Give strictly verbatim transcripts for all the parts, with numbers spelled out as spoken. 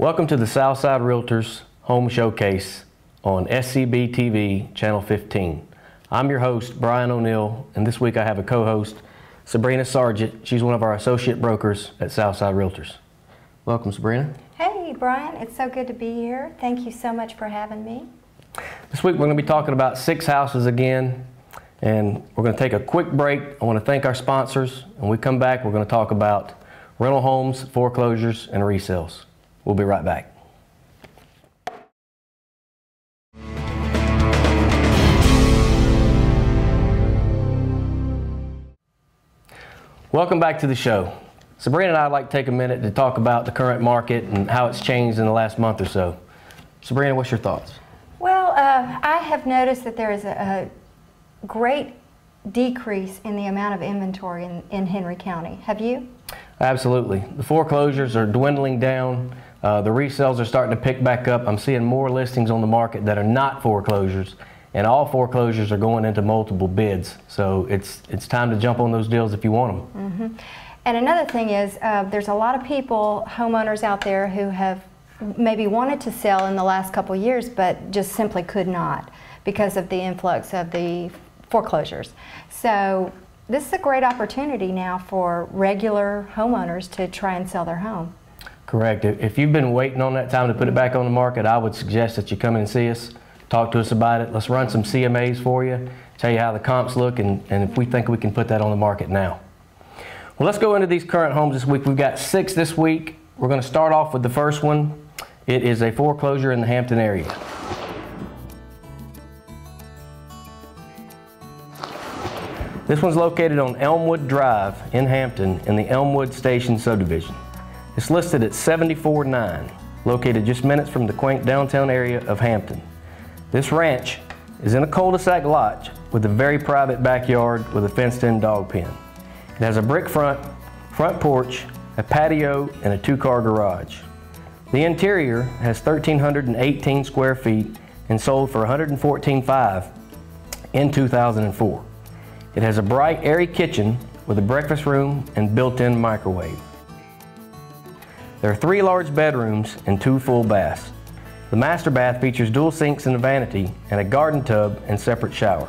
Welcome to the SouthSide Realtors Home Showcase on S C B T V Channel fifteen. I'm your host, Brian O'Neill, and this week I have a co-host, Sabrina Sargent. She's one of our associate brokers at SouthSide Realtors. Welcome, Sabrina. Hey, Brian. It's so good to be here. Thank you so much for having me. This week we're going to be talking about six houses again, and we're going to take a quick break. I want to thank our sponsors, and when we come back we're going to talk about rental homes, foreclosures, and resales. We'll be right back. Welcome back to the show. Sabrina and I would like to take a minute to talk about the current market and how it's changed in the last month or so. Sabrina, what's your thoughts? Well, uh, I have noticed that there is a, a great decrease in the amount of inventory in, in Henry County. Have you? Absolutely. The foreclosures are dwindling down. Uh, the resales are starting to pick back up. I'm seeing more listings on the market that are not foreclosures, and all foreclosures are going into multiple bids. So it's, it's time to jump on those deals if you want them. Mm-hmm. And another thing is, uh, there's a lot of people, homeowners out there, who have maybe wanted to sell in the last couple years, but just simply could not because of the influx of the foreclosures. So this is a great opportunity now for regular homeowners to try and sell their home. Correct. If you've been waiting on that time to put it back on the market, I would suggest that you come and see us, talk to us about it. Let's run some C M As for you, tell you how the comps look, and, and if we think we can put that on the market now. Well, let's go into these current homes this week. We've got six this week. We're going to start off with the first one. It is a foreclosure in the Hampton area. This one's located on Elmwood Drive in Hampton in the Elmwood Station subdivision. It's listed at seventy-four nine, located just minutes from the quaint downtown area of Hampton. This ranch is in a cul-de-sac lot with a very private backyard with a fenced-in dog pen. It has a brick front, front porch, a patio, and a two-car garage. The interior has one thousand three hundred eighteen square feet and sold for one hundred fourteen thousand five hundred dollars in two thousand four. It has a bright, airy kitchen with a breakfast room and built-in microwave. There are three large bedrooms and two full baths. The master bath features dual sinks and a vanity and a garden tub and separate shower.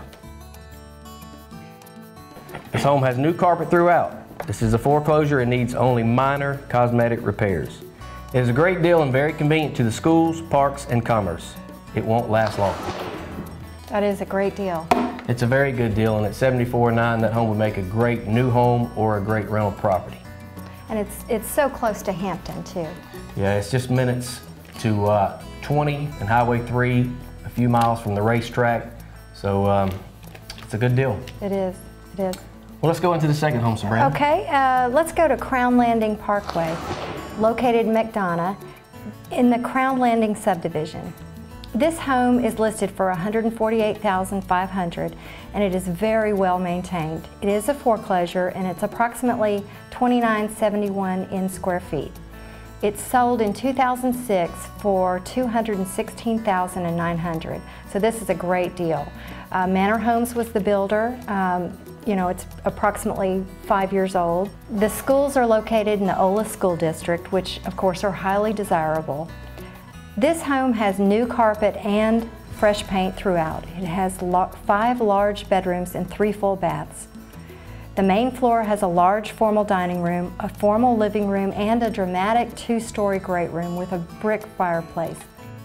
This home has new carpet throughout. This is a foreclosure and needs only minor cosmetic repairs. It is a great deal and very convenient to the schools, parks, and commerce. It won't last long. That is a great deal. It's a very good deal, and at seventy-four nine, that home would make a great new home or a great rental property. And it's, it's so close to Hampton, too. Yeah, it's just minutes to uh, twenty and Highway three, a few miles from the racetrack. So um, it's a good deal. It is. It is. Well, let's go into the second home, Sabrina. Okay, uh, let's go to Crown Landing Parkway, located in McDonough, in the Crown Landing subdivision. This home is listed for one hundred forty-eight thousand five hundred dollars, and it is very well maintained. It is a foreclosure, and it's approximately twenty-nine seventy-one in square feet. It sold in two thousand six for two hundred sixteen thousand nine hundred dollars, so this is a great deal. Uh, Manor Homes was the builder. Um, you know, it's approximately five years old. The schools are located in the Ola School District, which of course are highly desirable. This home has new carpet and fresh paint throughout. It has five large bedrooms and three full baths. The main floor has a large formal dining room, a formal living room, and a dramatic two-story great room with a brick fireplace.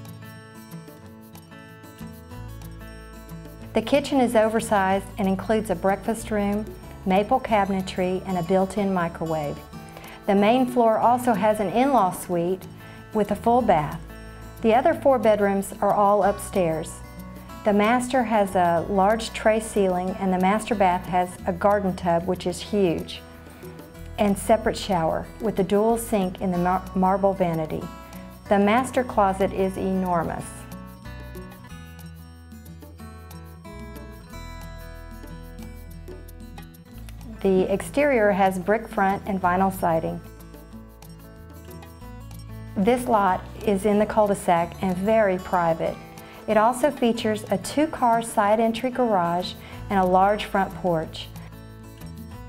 The kitchen is oversized and includes a breakfast room, maple cabinetry, and a built-in microwave. The main floor also has an in-law suite with a full bath. The other four bedrooms are all upstairs. The master has a large tray ceiling, and the master bath has a garden tub, which is huge, and separate shower with a dual sink in the mar marble vanity. The master closet is enormous. The exterior has brick front and vinyl siding. This lot is in the cul-de-sac and very private. It also features a two-car side entry garage and a large front porch.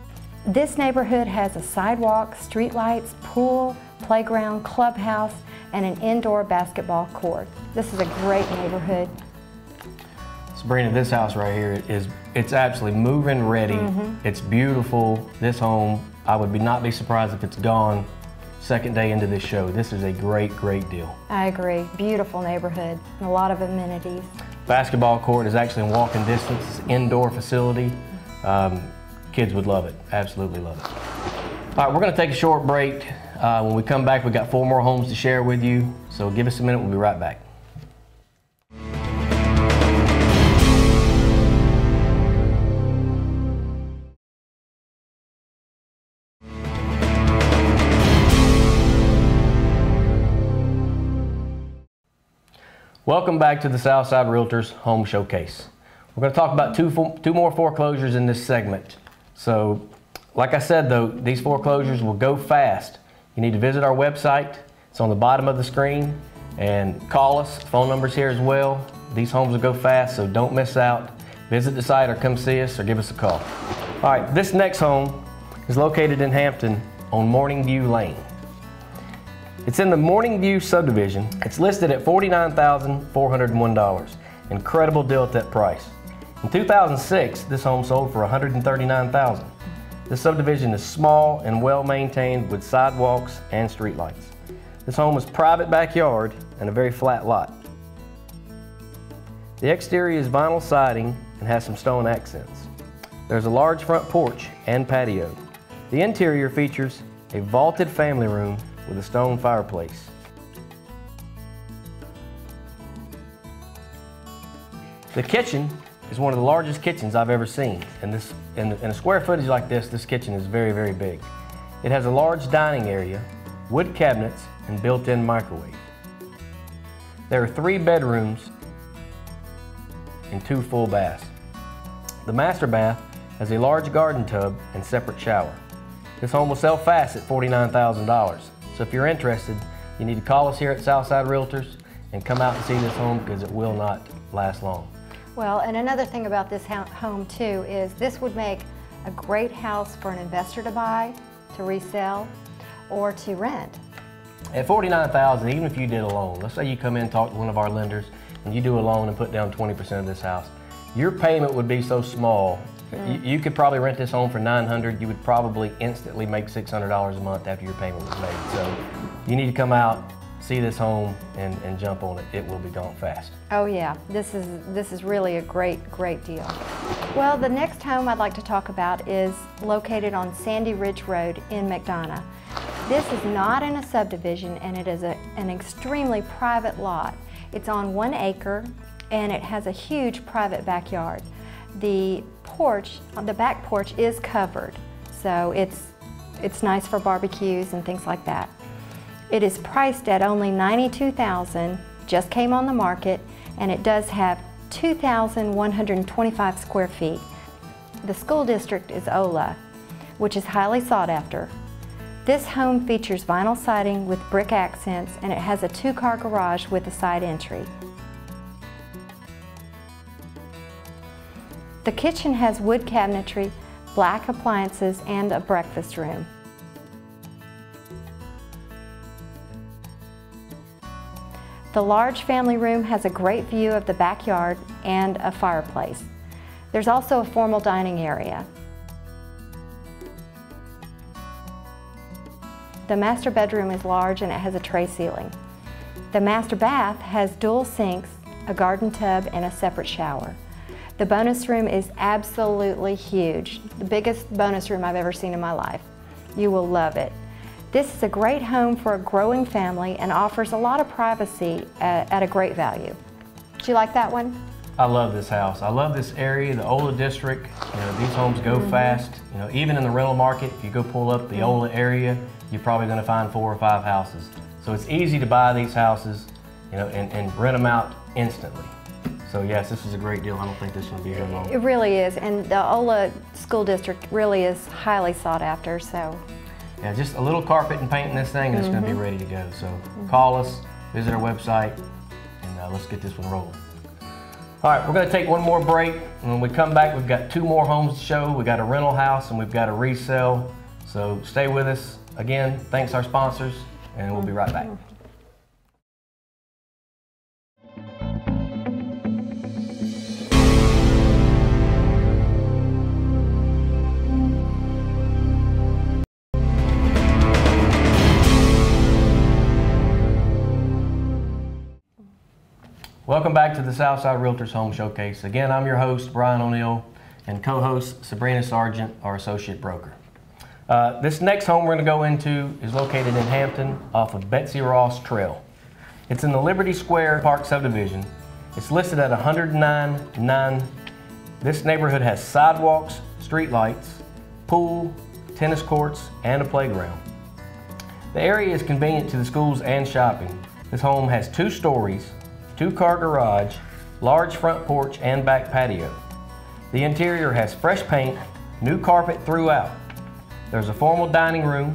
This neighborhood has a sidewalk, streetlights, pool, playground, clubhouse, and an indoor basketball court. This is a great neighborhood. Sabrina, this house right here is, it's absolutely move-in ready. Mm-hmm. It's beautiful. This home, I would be not be surprised if it's gone second day into this show. This is a great, great deal. I agree. Beautiful neighborhood and a lot of amenities. Basketball court is actually in walking distance. It's an indoor facility. Um, kids would love it. Absolutely love it. All right, we're going to take a short break. Uh, when we come back, we've got four more homes to share with you. So give us a minute. We'll be right back. Welcome back to the SouthSide Realtors Home Showcase. We're going to talk about two, two more foreclosures in this segment. So, like I said though, these foreclosures will go fast. You need to visit our website. It's on the bottom of the screen, and call us. Phone number's here as well. These homes will go fast, so don't miss out. Visit the site or come see us or give us a call. All right, this next home is located in Hampton on Morning View Lane. It's in the Morning View subdivision. It's listed at forty-nine thousand four hundred one dollars. Incredible deal at that price. In two thousand six, this home sold for one hundred thirty-nine thousand dollars. This subdivision is small and well maintained with sidewalks and streetlights. This home is private backyard and a very flat lot. The exterior is vinyl siding and has some stone accents. There's a large front porch and patio. The interior features a vaulted family room with a stone fireplace. The kitchen is one of the largest kitchens I've ever seen. And this, in, in a square footage like this, this kitchen is very, very big. It has a large dining area, wood cabinets, and built-in microwave. There are three bedrooms and two full baths. The master bath has a large garden tub and separate shower. This home will sell fast at forty-nine thousand dollars. So if you're interested, you need to call us here at SouthSide Realtors and come out and see this home, because it will not last long. Well, and another thing about this home too is this would make a great house for an investor to buy, to resell, or to rent. At forty-nine thousand dollars, even if you did a loan, let's say you come in and talk to one of our lenders and you do a loan and put down twenty percent of this house, your payment would be so small. Mm. You, you could probably rent this home for nine hundred dollars. You would probably instantly make six hundred dollars a month after your payment was made. So you need to come out, see this home, and, and jump on it. It will be gone fast. Oh yeah, this is, this is really a great, great deal. Well, the next home I'd like to talk about is located on Sandy Ridge Road in McDonough. This is not in a subdivision, and it is a, an extremely private lot. It's on one acre and it has a huge private backyard. The porch, the back porch is covered, so it's, it's nice for barbecues and things like that. It is priced at only ninety-two thousand dollars, just came on the market, and it does have two thousand one hundred twenty-five square feet. The school district is Ola, which is highly sought after. This home features vinyl siding with brick accents, and it has a two-car garage with a side entry. The kitchen has wood cabinetry, black appliances, and a breakfast room. The large family room has a great view of the backyard and a fireplace. There's also a formal dining area. The master bedroom is large and it has a tray ceiling. The master bath has dual sinks, a garden tub, and a separate shower. The bonus room is absolutely huge, the biggest bonus room I've ever seen in my life. You will love it. This is a great home for a growing family and offers a lot of privacy at, at a great value. Did you like that one? I love this house. I love this area, the Ola district. You know, these homes go mm-hmm. fast. You know, even in the rental market, if you go pull up the mm-hmm. Ola area, you're probably going to find four or five houses. So it's easy to buy these houses, you know, and, and rent them out instantly. So yes, this is a great deal. I don't think this one will be here long. It really is, and the Ola School District really is highly sought after. So yeah, just a little carpet and paint in this thing, and it's mm-hmm. going to be ready to go. So mm-hmm. call us, visit our website, and uh, let's get this one rolling. All right, we're going to take one more break. And when we come back, we've got two more homes to show. We've got a rental house and we've got a resale. So stay with us. Again, thanks our sponsors, and we'll be right back. Welcome back to the Southside Realtors Home Showcase. Again, I'm your host, Brian O'Neill, and co-host Sabrina Sargent, our associate broker. Uh, this next home we're going to go into is located in Hampton off of Betsy Ross Trail. It's in the Liberty Square Park subdivision. It's listed at one hundred nine point nine. This neighborhood has sidewalks, street lights, pool, tennis courts, and a playground. The area is convenient to the schools and shopping. This home has two stories, two-car garage, large front porch, and back patio. The interior has fresh paint, new carpet throughout. There's a formal dining room,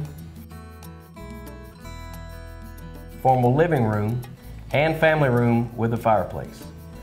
formal living room, and family room with a fireplace.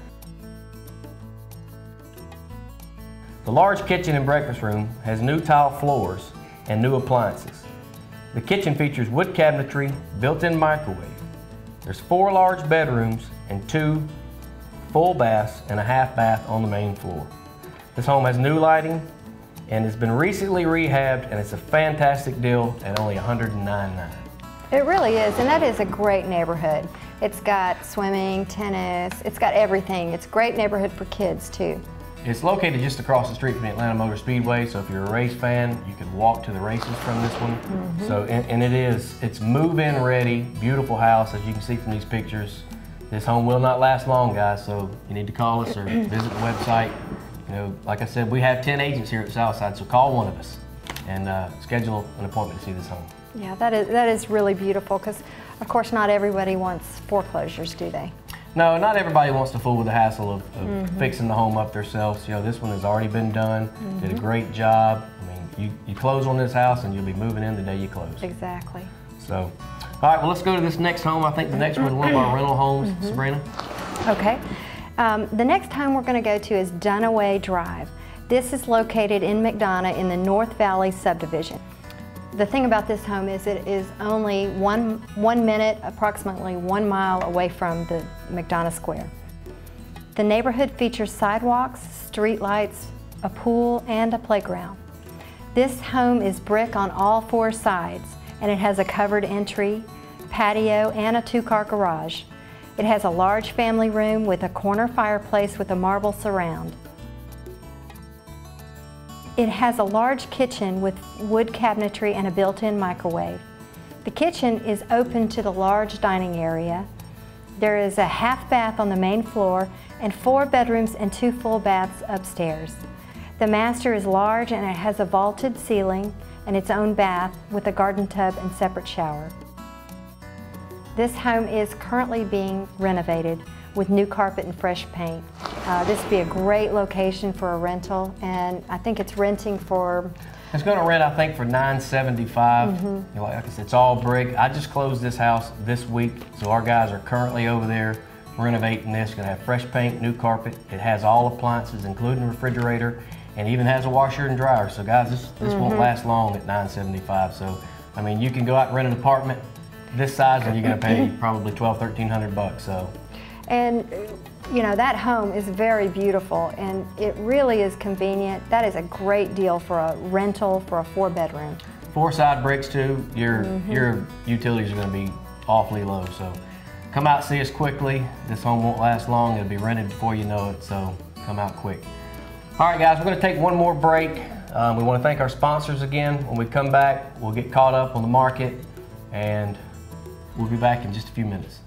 The large kitchen and breakfast room has new tile floors and new appliances. The kitchen features wood cabinetry, built-in microwave. There's four large bedrooms and two full baths and a half bath on the main floor. This home has new lighting and has been recently rehabbed, and it's a fantastic deal at only one hundred nine thousand nine hundred dollars. It really is, and that is a great neighborhood. It's got swimming, tennis, it's got everything. It's a great neighborhood for kids too. It's located just across the street from the Atlanta Motor Speedway, so if you're a race fan, you can walk to the races from this one. Mm-hmm. So, and, and it is, it's move-in ready, beautiful house, as you can see from these pictures. This home will not last long, guys, so you need to call us or visit the website. You know, like I said, we have ten agents here at Southside, so call one of us and uh, schedule an appointment to see this home. Yeah, that is, that is really beautiful, because of course not everybody wants foreclosures, do they? No, not everybody wants to fool with the hassle of, of mm-hmm. fixing the home up themselves. You know, this one has already been done, mm-hmm. did a great job. I mean, you, you close on this house and you'll be moving in the day you close. Exactly. So, all right, well, let's go to this next home. I think the next one is one of our rental homes, mm-hmm. Sabrina. Okay. Um, the next home we're going to go to is Dunaway Drive. This is located in McDonough in the North Valley subdivision. The thing about this home is it is only one, one minute, approximately one mile away from the McDonough Square. The neighborhood features sidewalks, street lights, a pool, and a playground. This home is brick on all four sides, and it has a covered entry, patio, and a two-car garage. It has a large family room with a corner fireplace with a marble surround. It has a large kitchen with wood cabinetry and a built-in microwave. The kitchen is open to the large dining area. There is a half bath on the main floor and four bedrooms and two full baths upstairs. The master is large and it has a vaulted ceiling and its own bath with a garden tub and separate shower. This home is currently being renovated with new carpet and fresh paint. Uh, this would be a great location for a rental, and I think it's renting for... It's going to rent, I think, for nine seventy-five. Mm-hmm. You know, like I said, it's all brick. I just closed this house this week, so our guys are currently over there renovating this. It's going to have fresh paint, new carpet. It has all appliances, including a refrigerator, and even has a washer and dryer. So, guys, this, this mm-hmm. won't last long at nine seventy-five. So, I mean, you can go out and rent an apartment this size, and you're going to pay probably twelve, thirteen hundred bucks. So. And, you know, that home is very beautiful, and it really is convenient. That is a great deal for a rental for a four bedroom. Four side bricks too. Your, mm-hmm. your utilities are going to be awfully low. So come out, see us quickly. This home won't last long. It'll be rented before you know it, so come out quick. All right, guys, we're going to take one more break. Um, we want to thank our sponsors again. When we come back, we'll get caught up on the market, and we'll be back in just a few minutes.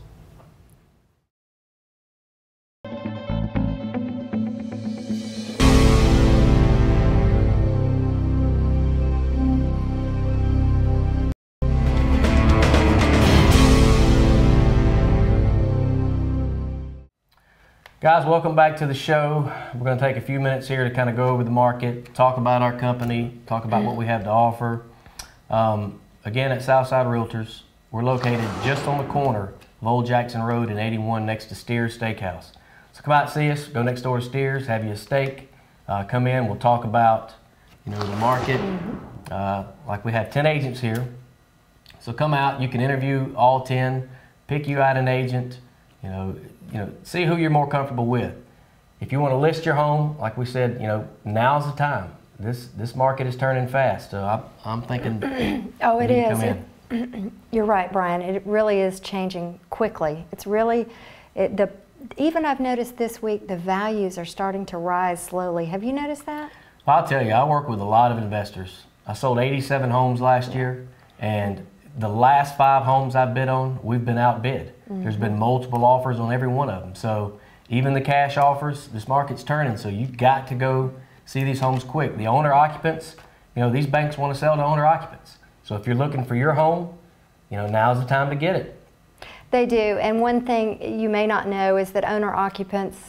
Guys, welcome back to the show. We're going to take a few minutes here to kind of go over the market, talk about our company, talk about what we have to offer. Um, again, at Southside Realtors, we're located just on the corner of Old Jackson Road and eighty-one next to Steers Steakhouse. So come out and see us, go next door to Steers, have you a steak, uh, come in, we'll talk about you know, the market. Uh, like we have ten agents here. So come out, you can interview all ten, pick you out an agent, you know, you know, see who you're more comfortable with. If you want to list your home, like we said, you know, now's the time. This this market is turning fast, so I'm, I'm thinking. Oh, it is. It, you're right, Brian. It really is changing quickly. It's really, it, the even I've noticed this week the values are starting to rise slowly. Have you noticed that? Well, I'll tell you, I work with a lot of investors. I sold eighty-seven homes last year, and the last five homes I bid on, we've been outbid. Mm-hmm. There's been multiple offers on every one of them. So even the cash offers, this market's turning, so you've got to go see these homes quick. The owner occupants, you know, these banks want to sell to owner occupants. So if you're looking for your home, you know, now's the time to get it. They do, and one thing you may not know is that owner occupants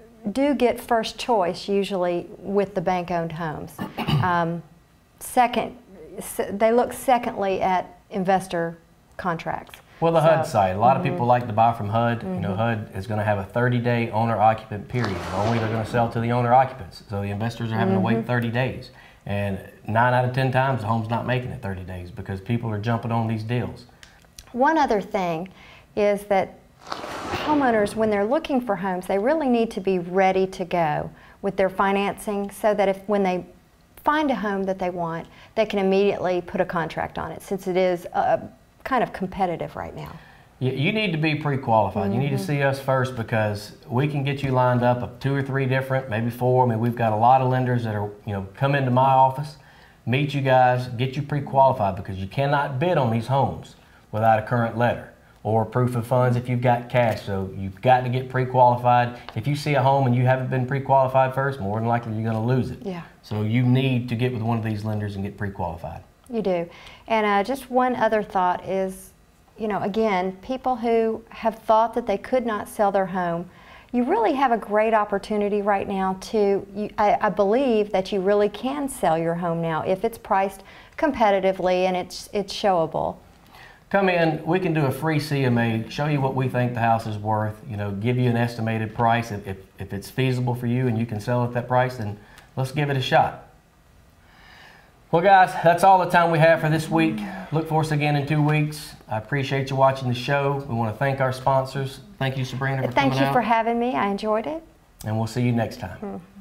do get first choice usually with the bank-owned homes. Um, second, they look secondly at investor contracts. Well, the so, H U D side, a lot mm-hmm. of people like to buy from H U D. Mm-hmm. You know, H U D is going to have a thirty day owner occupant period. Only they're going to sell to the owner occupants. So the investors are having mm-hmm. to wait thirty days. And nine out of ten times the home's not making it thirty days because people are jumping on these deals. One other thing is that homeowners, when they're looking for homes, they really need to be ready to go with their financing so that if when they find a home that they want, they can immediately put a contract on it, since it is uh, kind of competitive right now. You, you need to be pre-qualified. Mm-hmm. You need to see us first because we can get you lined up of two or three different, maybe four. I mean, we've got a lot of lenders that are, you know, come into my office, meet you guys, get you pre-qualified because you cannot bid on these homes without a current letter or proof of funds if you've got cash. So you've got to get pre-qualified. If you see a home and you haven't been pre-qualified first, more than likely you're going to lose it. Yeah. So you need to get with one of these lenders and get pre-qualified. You do. And uh, just one other thought is, you know, again, people who have thought that they could not sell their home, you really have a great opportunity right now to, you, I, I believe that you really can sell your home now if it's priced competitively and it's, it's showable. Come in, we can do a free C M A, show you what we think the house is worth, you know, give you an estimated price. If, if, if it's feasible for you and you can sell at that price, then let's give it a shot. Well, guys, that's all the time we have for this week. Look for us again in two weeks. I appreciate you watching the show. We want to thank our sponsors. Thank you, Sabrina, for Thank coming you out. for having me. I enjoyed it. And we'll see you next time. Hmm.